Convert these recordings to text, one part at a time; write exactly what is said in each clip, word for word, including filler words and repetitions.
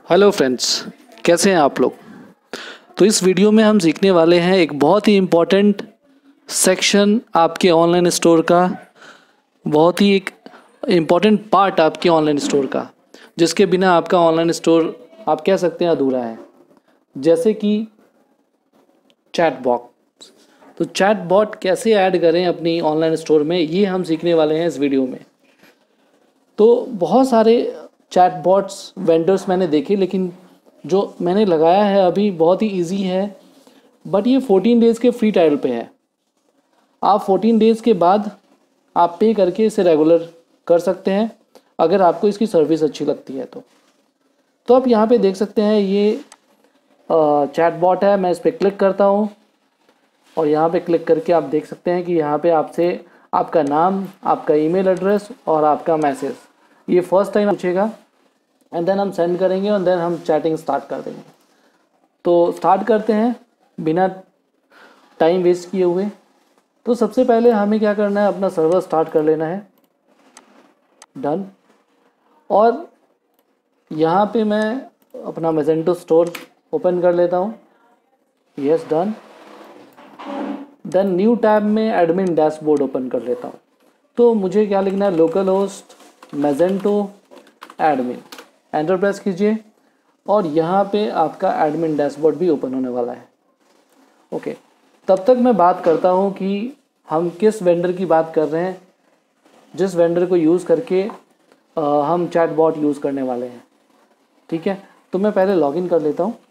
Hello friends, कैसे हैं आप लोग। तो इस वीडियो में हम सीखने वाले हैं एक बहुत ही इम्पोर्टेंट सेक्शन आपके ऑनलाइन स्टोर का, बहुत ही एक इम्पॉर्टेंट पार्ट आपके ऑनलाइन स्टोर का, जिसके बिना आपका ऑनलाइन स्टोर आप कह सकते हैं अधूरा है। जैसे कि चैट बॉक्स। तो चैट बॉट कैसे ऐड करें अपनी ऑनलाइन स्टोर में, ये हम सीखने वाले हैं इस वीडियो में। तो बहुत सारे चैट बॉट्स वेंडर्स मैंने देखे, लेकिन जो मैंने लगाया है अभी बहुत ही इजी है, बट ये फोर्टीन डेज़ के फ्री ट्रायल पे है। आप फोर्टीन डेज़ के बाद आप पे करके इसे रेगुलर कर सकते हैं अगर आपको इसकी सर्विस अच्छी लगती है तो। तो आप यहाँ पे देख सकते हैं ये चैट बॉट है। मैं इस पर क्लिक करता हूँ और यहाँ पे क्लिक करके आप देख सकते हैं कि यहाँ पे आपसे आपका नाम, आपका ईमेल एड्रेस और आपका मैसेज ये फर्स्ट टाइम पूछेगा, एंड देन हम सेंड करेंगे और देन हम चैटिंग स्टार्ट कर देंगे। तो स्टार्ट करते हैं बिना टाइम वेस्ट किए हुए। तो सबसे पहले हमें क्या करना है, अपना सर्वर स्टार्ट कर लेना है। डन। और यहाँ पे मैं अपना मैजेंटो स्टोर ओपन कर लेता हूँ। Yes, done. Then new tab में एडमिन डैशबोर्ड ओपन कर लेता हूँ। तो मुझे क्या लिखना है, local host Magento admin, enter press कीजिए और यहाँ पे आपका एडमिन डैशबोर्ड भी ओपन होने वाला है। ओके, तब तक मैं बात करता हूँ कि हम किस वेंडर की बात कर रहे हैं, जिस वेंडर को यूज़ करके आ, हम चैट बॉट यूज़ करने वाले हैं। ठीक है, तो मैं पहले लॉगिन कर लेता हूँ।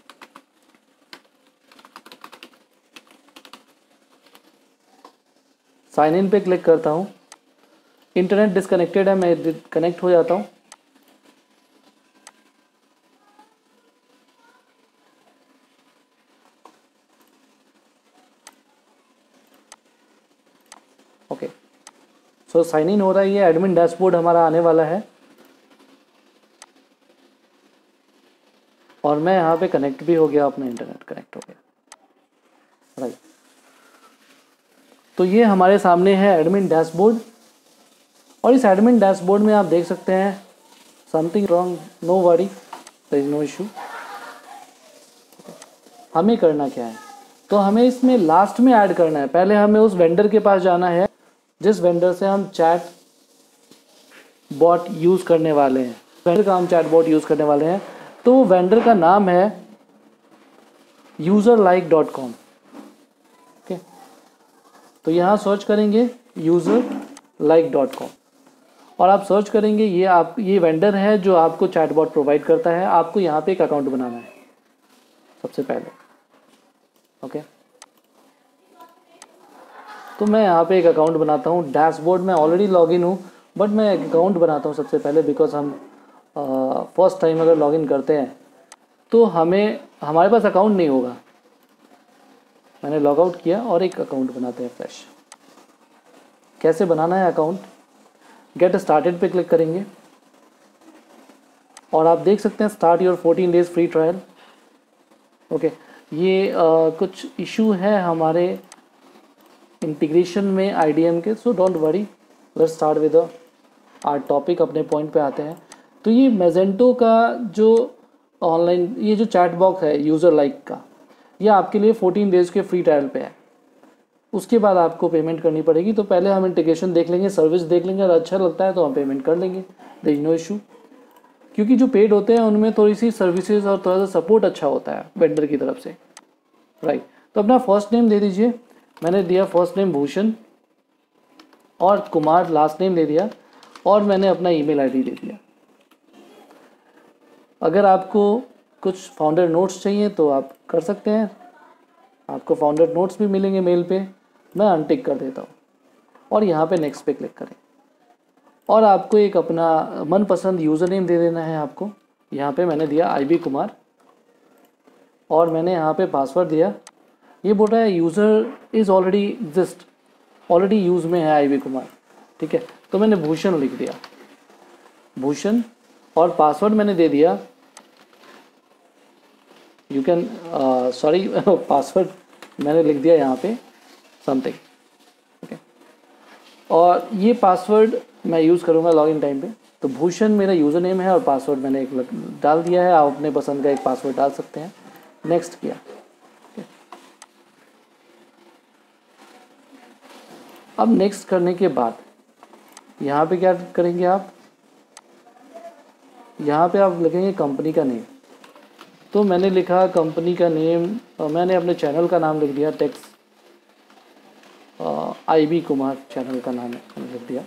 साइन इन पे क्लिक करता हूँ। इंटरनेट डिस्कनेक्टेड है, मैं कनेक्ट हो जाता हूँ। ओके, सो साइन इन हो रहा है, ये एडमिन डैशबोर्ड हमारा आने वाला है और मैं यहाँ पे कनेक्ट भी हो गया, अपना इंटरनेट कनेक्ट हो गया। राइट, तो ये हमारे सामने है एडमिन डैशबोर्ड और इस एडमिन डैशबोर्ड में आप देख सकते हैं something wrong, no worry, there is no issue. हमें करना क्या है, तो हमें इसमें लास्ट में ऐड करना है। पहले हमें उस वेंडर के पास जाना है जिस वेंडर से हम चैट बॉट यूज़ करने वाले हैं, वेंडर का हम चैट बॉट यूज़ करने वाले हैं। तो वेंडर का नाम है user like dot com. Okay, तो यहाँ सर्च करेंगे यूज़र लाइक डॉट कॉम और आप सर्च करेंगे, ये आप ये वेंडर है जो आपको चैट बॉट प्रोवाइड करता है। आपको यहाँ पे एक अकाउंट बनाना है सबसे पहले। ओके, तो मैं यहाँ पे एक अकाउंट बनाता हूँ। डैशबोर्ड में ऑलरेडी लॉगिन हूँ, बट मैं एक अकाउंट बनाता हूँ सबसे पहले, बिकॉज हम फर्स्ट टाइम अगर लॉगिन करते हैं तो हमें हमारे पास अकाउंट नहीं होगा। मैंने लॉग आउट किया और एक अकाउंट बनाते हैं फ्रेश। कैसे बनाना है अकाउंट, गेट स्टार्टेड पे क्लिक करेंगे और आप देख सकते हैं start your fourteen days free trial. Okay, ये uh, कुछ इशू है हमारे इंटीग्रेशन में I D M K, so don't worry, let's start with our topic. अपने पॉइंट पे आते हैं। तो ये मैजेंटो का जो ऑनलाइन ये जो चैट बॉक्स है यूज़र लाइक का, ये आपके लिए फोर्टीन डेज़ के फ्री ट्रायल पे है। उसके बाद आपको पेमेंट करनी पड़ेगी। तो पहले हम इंटीग्रेशन देख लेंगे, सर्विस देख लेंगे, अगर अच्छा लगता है तो हम पेमेंट कर लेंगे, देयर इज नो इशू। क्योंकि जो पेड होते हैं उनमें थोड़ी सी सर्विसेज और थोड़ा सा सपोर्ट अच्छा होता है वेंडर की तरफ से। राइट, तो अपना फर्स्ट नेम दे दीजिए। मैंने दिया फर्स्ट नेम भूषण और कुमार लास्ट नेम दे दिया और मैंने अपना ईमेल आईडी दे दिया। अगर आपको कुछ फाउंडर नोट्स चाहिए तो आप कर सकते हैं, आपको फाउंडर नोट्स भी मिलेंगे मेल पे। मैं अनटिक कर देता हूँ और यहाँ पे नेक्स्ट पे क्लिक करें और आपको एक अपना मनपसंद यूज़र नेम दे देना है आपको। यहाँ पे मैंने दिया आई बी कुमार और मैंने यहाँ पे पासवर्ड दिया। ये बोल रहा है user is already exist, already use में है आई बी कुमार। ठीक है, तो मैंने भूषण लिख दिया, भूषण, और पासवर्ड मैंने दे दिया, यू कैन सॉरी पासवर्ड मैंने लिख दिया यहाँ पे समथिंग। ओके, और ये पासवर्ड मैं यूज़ करूँगा लॉगिन टाइम पे। तो भूषण मेरा यूज़र नेम है और पासवर्ड मैंने एक डाल दिया है। आप अपने पसंद का एक पासवर्ड डाल सकते हैं। नेक्स्ट किया। अब नेक्स्ट करने के बाद यहाँ पे क्या करेंगे आप, यहाँ पे आप लिखेंगे कंपनी का नेम। तो मैंने लिखा कंपनी का नेम, मैंने अपने चैनल का नाम लिख दिया टेक्स आई बी कुमार चैनल का नाम लिख दिया,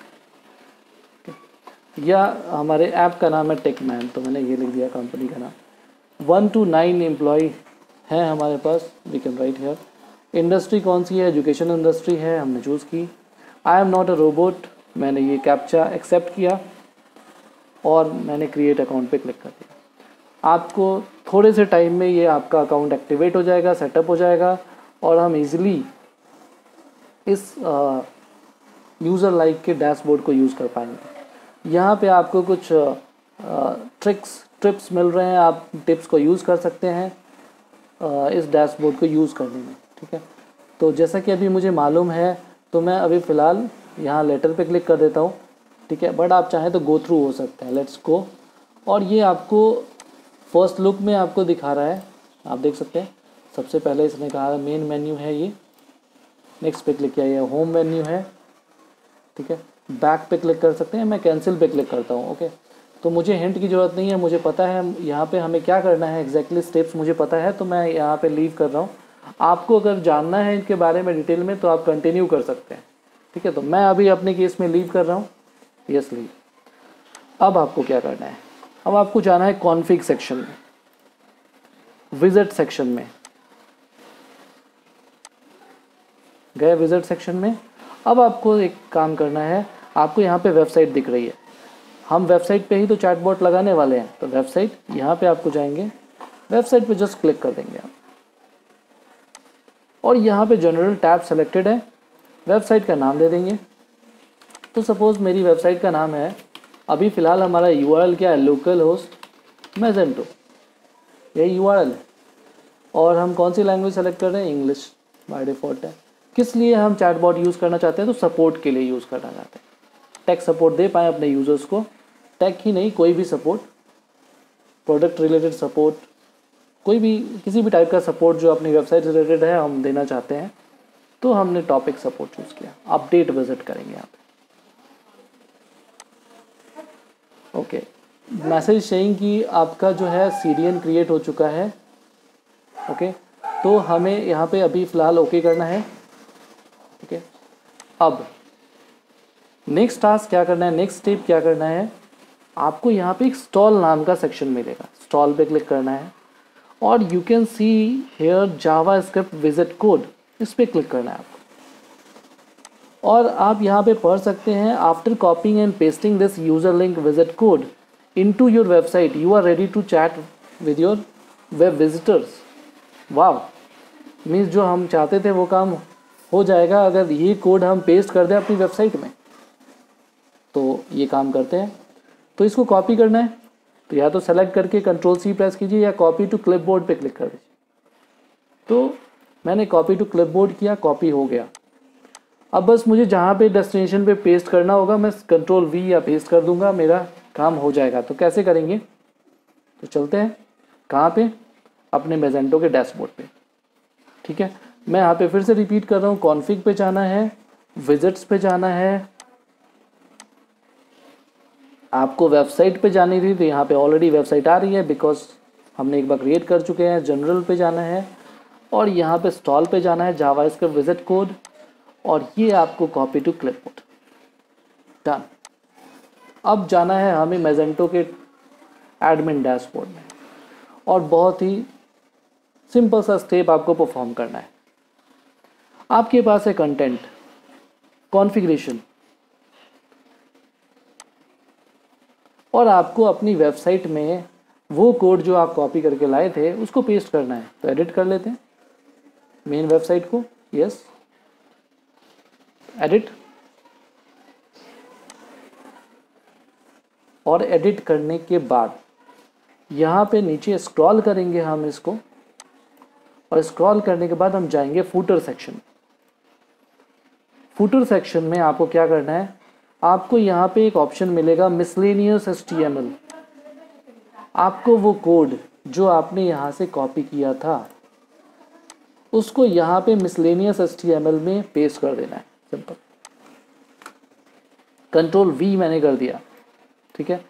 या हमारे ऐप का नाम है टेकमैन, तो मैंने ये लिख दिया कंपनी का नाम। वन टू नाइन एम्प्लॉय है हमारे पास, we can write here. Industry कौन सी है, एजुकेशन इंडस्ट्री है, हमने चूज़ की। I am not a robot, मैंने ये कैप्चा एक्सेप्ट किया और मैंने क्रिएट अकाउंट पे क्लिक कर दिया। आपको थोड़े से टाइम में ये आपका अकाउंट एक्टिवेट हो जाएगा, सेटअप हो जाएगा और हम इजीली इस यूज़र लाइक के डैशबोर्ड को यूज़ कर पाएंगे। यहाँ पे आपको कुछ ट्रिक्स टिप्स मिल रहे हैं, आप टिप्स को यूज़ कर सकते हैं आ, इस डैशबोर्ड को यूज़ करने में। ठीक है, तो जैसा कि अभी मुझे मालूम है तो मैं अभी फ़िलहाल यहाँ लेटर पे क्लिक कर देता हूँ। ठीक है, बट आप चाहें तो गो थ्रू हो सकते हैं। Let's go. और ये आपको फर्स्ट लुक में आपको दिखा रहा है, आप देख सकते हैं। सबसे पहले इसने कहा मेन मेन्यू है ये, नेक्स्ट पे क्लिक किया, ये होम मेन्यू है। ठीक है, बैक पे क्लिक कर सकते हैं, मैं कैंसिल पे क्लिक करता हूँ। ओके, तो मुझे हिंट की ज़रूरत नहीं है, मुझे पता है यहाँ पे हमें क्या करना है, एग्जैक्टली स्टेप्स मुझे पता है, तो मैं यहाँ पे लीव कर रहा हूँ। आपको अगर जानना है इनके बारे में डिटेल में तो आप कंटिन्यू कर सकते हैं। ठीक है, तो मैं अभी अपने केस में लीव कर रहा हूँ, यस लीव। अब आपको क्या करना है, अब आपको जाना है कॉन्फ़िग सेक्शन में, विजिट सेक्शन में गए, विजिट सेक्शन में। अब आपको एक काम करना है, आपको यहाँ पे वेबसाइट दिख रही है, हम वेबसाइट पे ही तो चैटबॉट लगाने वाले हैं, तो वेबसाइट यहाँ पे आपको जाएंगे, वेबसाइट पे जस्ट क्लिक कर देंगे आप और यहाँ पे जनरल टैब सेलेक्टेड है, वेबसाइट का नाम दे देंगे। तो सपोज़ मेरी वेबसाइट का नाम है, अभी फ़िलहाल हमारा यूआरएल क्या है, लोकल होस्ट मैजेंटो, यही यूआरएल है। और हम कौन सी लैंग्वेज सेलेक्ट कर रहे हैं, इंग्लिश बाय डिफ़ॉल्ट है। किस लिए हम चैटबॉट यूज़ करना चाहते हैं, तो सपोर्ट के लिए यूज़ करना चाहते हैं, टेक सपोर्ट दे पाएँ अपने यूज़र्स को। टेक ही नहीं, कोई भी सपोर्ट, प्रोडक्ट रिलेटेड सपोर्ट, कोई भी किसी भी टाइप का सपोर्ट जो अपनी वेबसाइट से रिलेटेड है हम देना चाहते हैं। तो हमने टॉपिक सपोर्ट चूज़ किया, अपडेट विजिट करेंगे यहाँ पे। ओके, मैसेज सेइंग कि आपका जो है सीडीएन क्रिएट हो चुका है। ओके, तो हमें यहाँ पे अभी फ़िलहाल ओके करना है। ठीक है, अब नेक्स्ट टास्क क्या करना है, नेक्स्ट स्टेप क्या करना है, आपको यहाँ पे एक स्टॉल नाम का सेक्शन मिलेगा, स्टॉल पे क्लिक करना है और you can see here JavaScript visit code, इस पर क्लिक करना है आपको। और आप यहाँ पे पढ़ सकते हैं, after copying and pasting this user link visit code into your website you are ready to chat with your web visitors. Wow, means जो हम चाहते थे वो काम हो जाएगा अगर ये कोड हम पेस्ट कर दें अपनी वेबसाइट में। तो ये काम करते हैं, तो इसको कॉपी करना है तो या तो सेलेक्ट करके कंट्रोल सी प्रेस कीजिए या कॉपी टू क्लिपबोर्ड पे क्लिक कर दीजिए। तो मैंने कॉपी टू क्लिपबोर्ड किया, कॉपी हो गया। अब बस मुझे जहाँ पे डेस्टिनेशन पे पेस्ट करना होगा मैं कंट्रोल वी या पेस्ट कर दूंगा, मेरा काम हो जाएगा। तो कैसे करेंगे, तो चलते हैं कहाँ पे, अपने मैजेंटो के डैशबोर्ड पे। ठीक है, मैं यहाँ पे फिर से रिपीट कर रहा हूँ, कॉन्फ़िग पे जाना है, विजिट्स पे जाना है, आपको वेबसाइट पे जानी थी तो यहाँ पे ऑलरेडी वेबसाइट आ रही है बिकॉज हमने एक बार क्रिएट कर चुके हैं। जनरल पे जाना है और यहाँ पे स्टॉल पे जाना है, जावा इसका विजिट कोड, और ये आपको कॉपी टू क्लिपबोर्ड, डन। अब जाना है हमें मैजेंटो के एडमिन डैशबोर्ड में और बहुत ही सिंपल सा स्टेप आपको परफॉर्म करना है। आपके पास है कंटेंट, कॉन्फ़िगरेशन, और आपको अपनी वेबसाइट में वो कोड जो आप कॉपी करके लाए थे उसको पेस्ट करना है। तो एडिट कर लेते हैं मेन वेबसाइट को, यस एडिट, और एडिट करने के बाद यहाँ पे नीचे स्क्रॉल करेंगे हम इसको, और स्क्रॉल करने के बाद हम जाएंगे फूटर सेक्शन। फूटर सेक्शन में आपको क्या करना है, आपको यहाँ पे एक ऑप्शन मिलेगा miscellaneous H T M L. आपको वो कोड जो आपने यहाँ से कॉपी किया था उसको यहाँ पे miscellaneous H T M L में पेस्ट कर देना है। सिंपल, कंट्रोल वी मैंने कर दिया, ठीक है।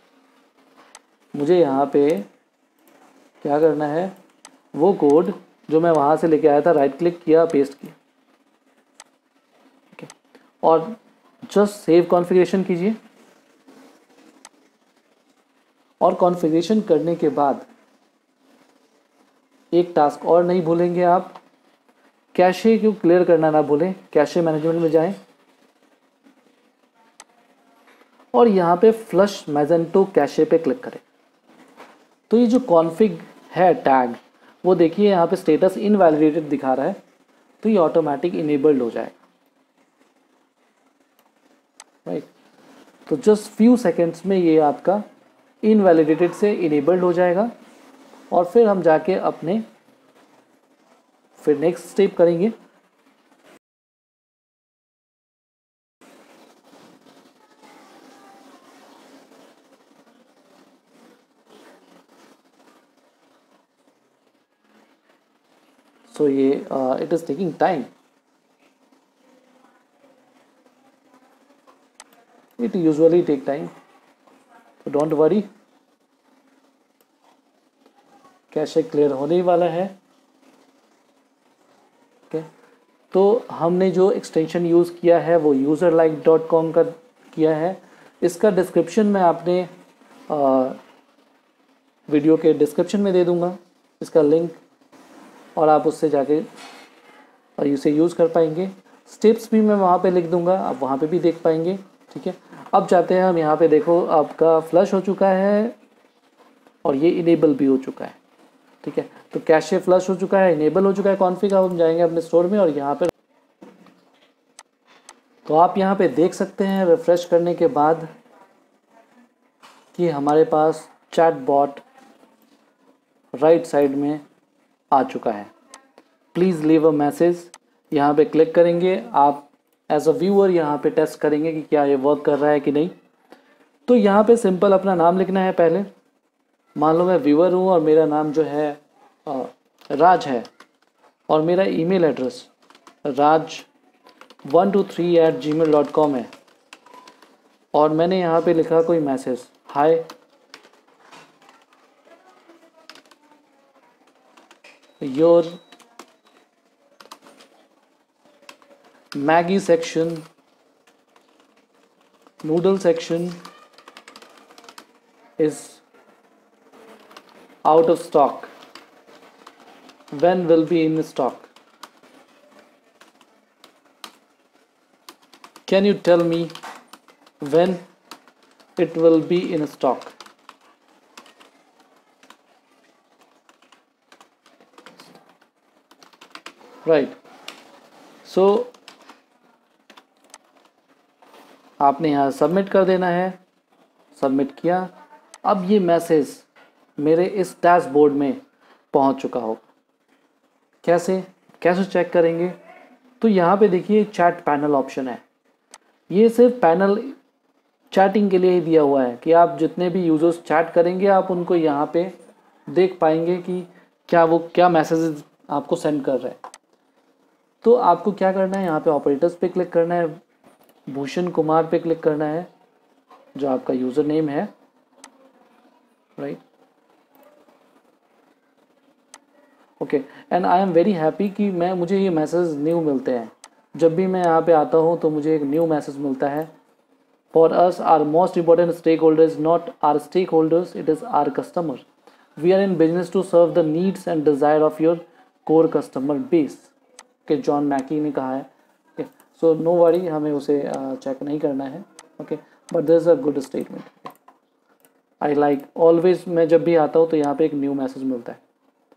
मुझे यहाँ पे क्या करना है, वो कोड जो मैं वहाँ से लेके आया था, राइट क्लिक किया, पेस्ट किया, ठीक है। और जस्ट सेव कॉन्फ़िगरेशन कीजिए। और कॉन्फ़िगरेशन करने के बाद एक टास्क और नहीं भूलेंगे आप, कैशे क्यों क्लियर करना ना भूलें। कैशे मैनेजमेंट में जाएं और यहाँ पे फ्लश मैजेंटो कैशे पे क्लिक करें। तो ये जो कॉन्फ़िग है टैग, वो देखिए यहाँ पे स्टेटस इनवैलिडेटेड दिखा रहा है, तो ये ऑटोमेटिक इनेबल्ड हो जाएगा, राइट। तो जस्ट फ्यू सेकेंड्स में ये आपका इनवैलिडेटेड से इनेबल्ड हो जाएगा। और फिर हम जाके अपने फिर नेक्स्ट स्टेप करेंगे। सो so, ये it is taking time, it usually take time, तो डोंट वरी, कैशे क्लियर होने ही वाला है। ओके, तो हमने जो एक्सटेंशन यूज़ किया है वो यूज़र लाइक डॉट कॉम का किया है। इसका डिस्क्रिप्शन मैं आपने आ, वीडियो के डिस्क्रिप्शन में दे दूंगा इसका लिंक, और आप उससे जाके और इसे यूज़ कर पाएंगे। स्टेप्स भी मैं वहाँ पे लिख दूंगा, आप वहाँ पे भी देख पाएंगे, ठीक है। अब जाते हैं हम यहाँ पे, देखो आपका फ्लश हो चुका है और ये इनेबल भी हो चुका है, ठीक है। तो कैशे फ्लश हो चुका है, इनेबल हो चुका है कॉन्फ़िग। अब हम जाएंगे अपने स्टोर में और यहाँ पे, तो आप यहाँ पे देख सकते हैं रिफ़्रेश करने के बाद कि हमारे पास चैट बॉट राइट साइड में आ चुका है। प्लीज़ लीव अ मैसेज, यहाँ पे क्लिक करेंगे। आप एज अ व्यूअर यहाँ पे टेस्ट करेंगे कि क्या ये वर्क कर रहा है कि नहीं। तो यहाँ पे सिंपल अपना नाम लिखना है पहले। मान लो मैं व्यूअर हूँ और मेरा नाम जो है आ, राज है, और मेरा email address Raj one two three eight gmail dot com है। और मैंने यहाँ पे लिखा कोई message, hi your Maggi section noodle section is out of stock, when will be in stock, can you tell me when it will be in stock। right, so आपने यहाँ submit कर देना है। सबमिट किया। अब ये मैसेज मेरे इस डैशबोर्ड में पहुंच चुका होगा। कैसे कैसे चेक करेंगे, तो यहाँ पे देखिए चैट पैनल ऑप्शन है। ये सिर्फ पैनल चैटिंग के लिए ही दिया हुआ है कि आप जितने भी यूज़र्स चैट करेंगे आप उनको यहाँ पे देख पाएंगे कि क्या वो क्या मैसेजेस आपको सेंड कर रहे हैं। तो आपको क्या करना है, यहाँ पे ऑपरेटर्स पे क्लिक करना है, भूषण कुमार पे क्लिक करना है जो आपका यूज़र नेम है, right. Okay, and I am very happy कि मैं मुझे ये मैसेज न्यू मिलते हैं। जब भी मैं यहाँ पे आता हूँ तो मुझे एक न्यू मैसेज मिलता है। For us our most important stake holder is not our stake holders, it is our customer. We are in business to serve the needs and desire of our core customer base, के John Mackey ने कहा है। Okay, so no worry, हमें उसे check नहीं करना है। Okay, but this is a good statement. I like always, मैं जब भी आता हूँ तो यहाँ पे एक न्यू मैसेज मिलता है।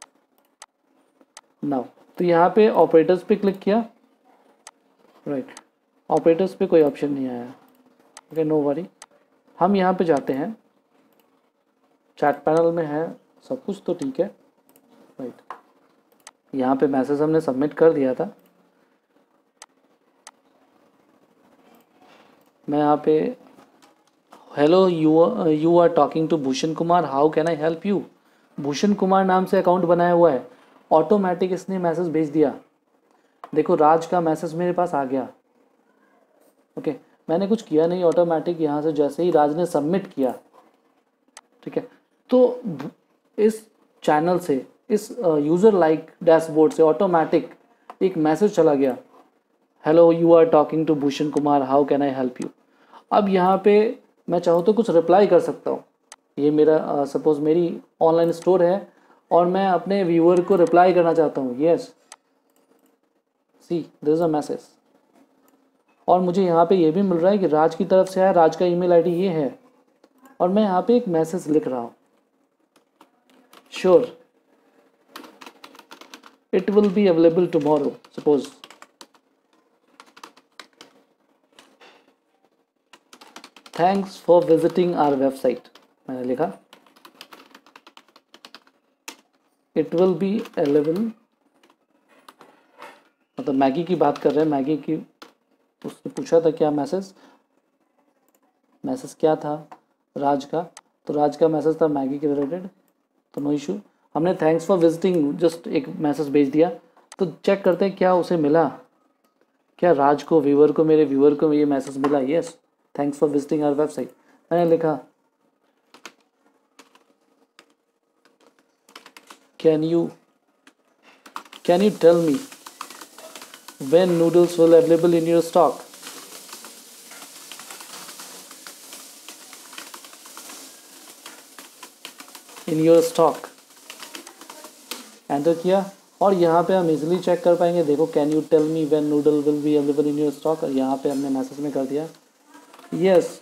नाउ तो यहाँ पे ऑपरेटर्स पे क्लिक किया, राइट right. ऑपरेटर्स पे कोई ऑप्शन नहीं आया। ओके, नो वरी, हम यहाँ पे जाते हैं, चैट पैनल में है सब कुछ तो ठीक है, राइट right. यहाँ पे मैसेज हमने सबमिट कर दिया था। मैं यहाँ पे hello you you are talking to Bhushan Kumar, how can I help you. Bhushan Kumar नाम से अकाउंट बनाया हुआ है, ऑटोमेटिक इसने मैसेज भेज दिया। देखो राज का मैसेज मेरे पास आ गया। ओके, मैंने कुछ किया नहीं, ऑटोमेटिक यहाँ से जैसे ही राज ने सबमिट किया, ठीक है, तो इस चैनल से, इस यूज़र लाइक डैशबोर्ड से ऑटोमेटिक एक मैसेज चला गया, hello you are talking to Bhushan Kumar, how can I help you. अब यहाँ पे मैं चाहूँ तो कुछ रिप्लाई कर सकता हूँ। ये मेरा सपोज uh, मेरी ऑनलाइन स्टोर है और मैं अपने व्यूअर को रिप्लाई करना चाहता हूँ, yes see this is a message, और मुझे यहाँ पे ये भी मिल रहा है कि राज की तरफ से आया, राज का ईमेल आईडी ये है, और मैं यहाँ पे एक मैसेज लिख रहा हूँ, sure it will be available tomorrow, suppose thanks for visiting our website, मैंने लिखा इट विल बी अवेलेबल, मतलब मैगी की बात कर रहे हैं, मैगी की, उसने पूछा था क्या मैसेज, मैसेज क्या था राज का, तो राज का मैसेज था मैगी के रिलेटेड, तो नो इशू, हमने थैंक्स फॉर विजिटिंग जस्ट एक मैसेज भेज दिया। तो चेक करते हैं क्या उसे मिला, क्या राज को, व्यूअर को, मेरे व्यूअर को ये मैसेज मिला, yes thanks for visiting our website. मैंने लिखा can you can you tell me when noodles will available in your stock. In your stock enter किया, और यहाँ पे हम इजीली चेक कर पाएंगे, देखो can you tell me when noodle will be available in your stock, और यहाँ पे हमने मैसेज में कर दिया yes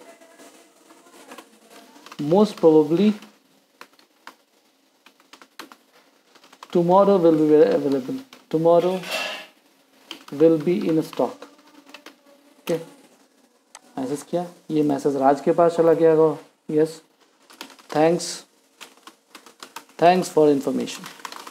most probably tomorrow will be available, tomorrow will be in stock. Okay, message किया, ये मैसेज राज के पास चला गया होगा, yes thanks thanks for information,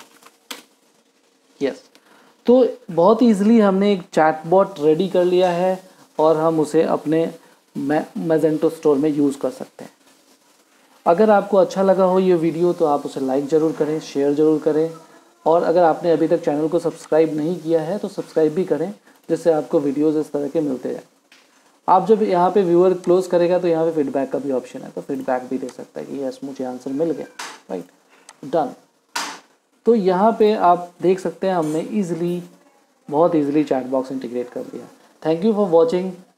yes. तो बहुत ईजिली हमने एक चैटबॉट रेडी कर लिया है और हम उसे अपने मैजेंटो स्टोर में यूज़ कर सकते हैं। अगर आपको अच्छा लगा हो ये वीडियो तो आप उसे लाइक ज़रूर करें, शेयर ज़रूर करें, और अगर आपने अभी तक चैनल को सब्सक्राइब नहीं किया है तो सब्सक्राइब भी करें, जिससे आपको वीडियोस इस तरह के मिलते हैं। आप जब यहाँ पे व्यूअर क्लोज करेगा तो यहाँ पे फीडबैक का भी ऑप्शन है, तो फीडबैक भी दे सकता है कि यस मुझे आंसर मिल गया, राइट डन। तो यहाँ पे आप देख सकते हैं हमने ईजिली, बहुत ईजिली चैट बॉक्स इंटीग्रेट कर दिया। Thank you for watching.